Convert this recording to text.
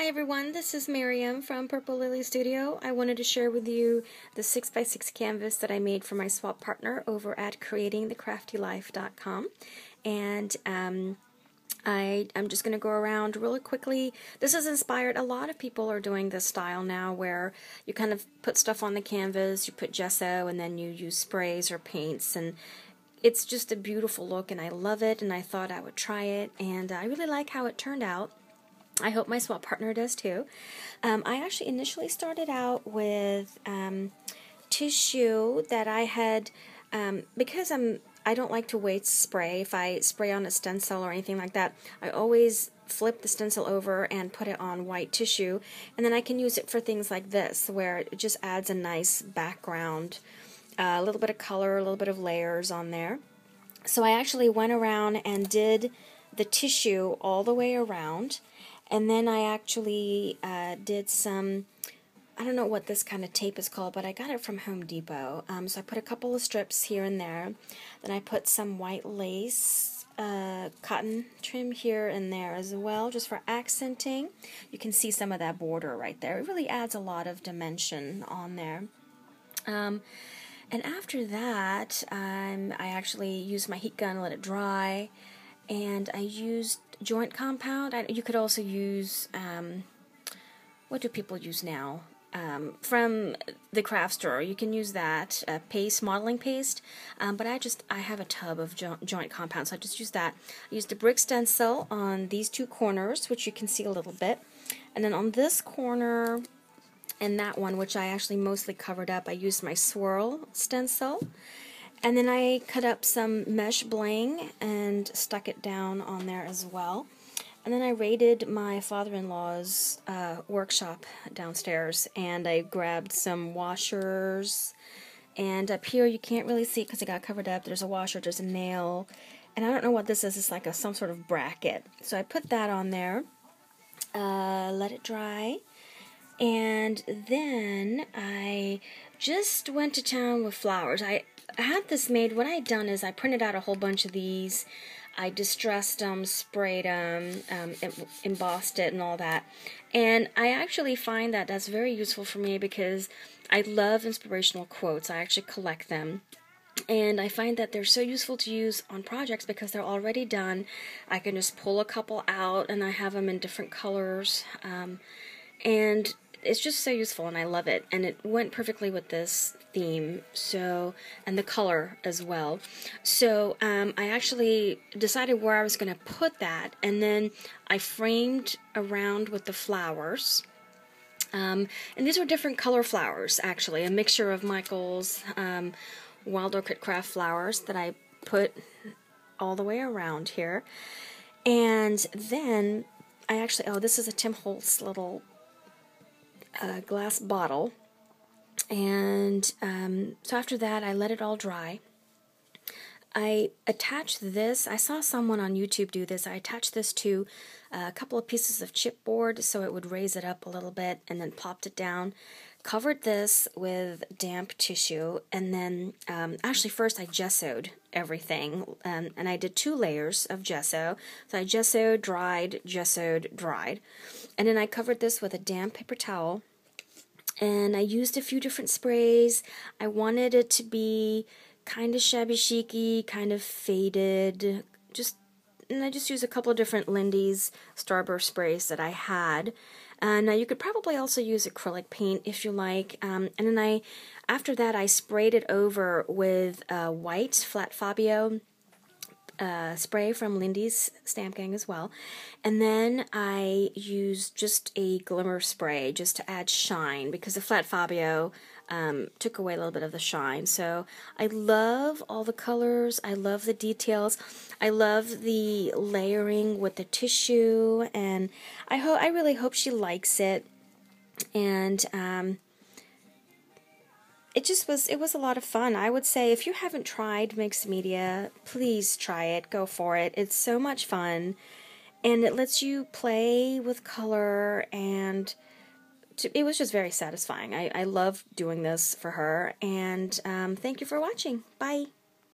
Hi everyone, this is Miriam from Purple Lily Studio. I wanted to share with you the 6x6 canvas that I made for my swap partner over at creatingthecraftylife.com. And I'm just going to go around really quickly. This has inspired, a lot of people are doing this style now where you kind of put stuff on the canvas, you put gesso, and then you use sprays or paints, and it's just a beautiful look and I love it, and I thought I would try it, and I really like how it turned out. I hope my swap partner does too. I actually initially started out with tissue that I had, because I don't like to waste spray. If I spray on a stencil or anything like that, I always flip the stencil over and put it on white tissue, and then I can use it for things like this where it just adds a nice background, a little bit of color, a little bit of layers on there. So I actually went around and did the tissue all the way around. And then I actually did some, I don't know what this kind of tape is called, but I got it from Home Depot. So I put a couple of strips here and there. Then I put some white lace cotton trim here and there as well, just for accenting. You can see some of that border right there. It really adds a lot of dimension on there. And after that, I actually used my heat gun, let it dry, and I used joint compound. You could also use, what do people use now? From the craft store, you can use that paste, modeling paste, but I have a tub of joint compound, so I just use that. I used a brick stencil on these two corners, which you can see a little bit, and then on this corner and that one, which I actually mostly covered up, I used my swirl stencil. And then I cut up some mesh bling and stuck it down on there as well. And then I raided my father-in-law's workshop downstairs, and I grabbed some washers. And up here you can't really see it because it got covered up. There's a washer, there's a nail, and I don't know what this is. It's like some sort of bracket. So I put that on there, let it dry. And then I just went to town with flowers. I had this made. What I had done is I printed out a whole bunch of these. I distressed them, sprayed them, embossed it and all that. And I actually find that that's very useful for me because I love inspirational quotes. I actually collect them. And I find that they're so useful to use on projects because they're already done. I can just pull a couple out and I have them in different colors. And it's just so useful, and I love it, and it went perfectly with this theme, so, and the color as well. So I actually decided where I was going to put that, and then I framed around with the flowers. And these were different color flowers, actually, a mixture of Michael's Wild Orchid Craft flowers that I put all the way around here. And then I actually, oh, this is a Tim Holtz little glass bottle, and so after that I let it all dry. I attached this, I saw someone on YouTube do this, I attached this to a couple of pieces of chipboard so it would raise it up a little bit, and then popped it down, covered this with damp tissue, and then actually first I gessoed everything, and I did 2 layers of gesso. So I gessoed, dried, and then I covered this with a damp paper towel, and I used a few different sprays. I wanted it to be kind of shabby chic-y, kind of faded, and I just used a couple of different Lindy's Starburst sprays that I had. Now you could probably also use acrylic paint if you like, and then after that I sprayed it over with white Flat Fabio spray from Lindy's Stamp Gang as well, and then I used just a glimmer spray just to add shine because the Flat Fabio took away a little bit of the shine. So I love all the colors, I love the details, I love the layering with the tissue, and I really hope she likes it. And it was a lot of fun. I would say if you haven't tried mixed media, please try it. Go for it. It's so much fun, and it lets you play with color, and it was just very satisfying. I love doing this for her, and thank you for watching. Bye.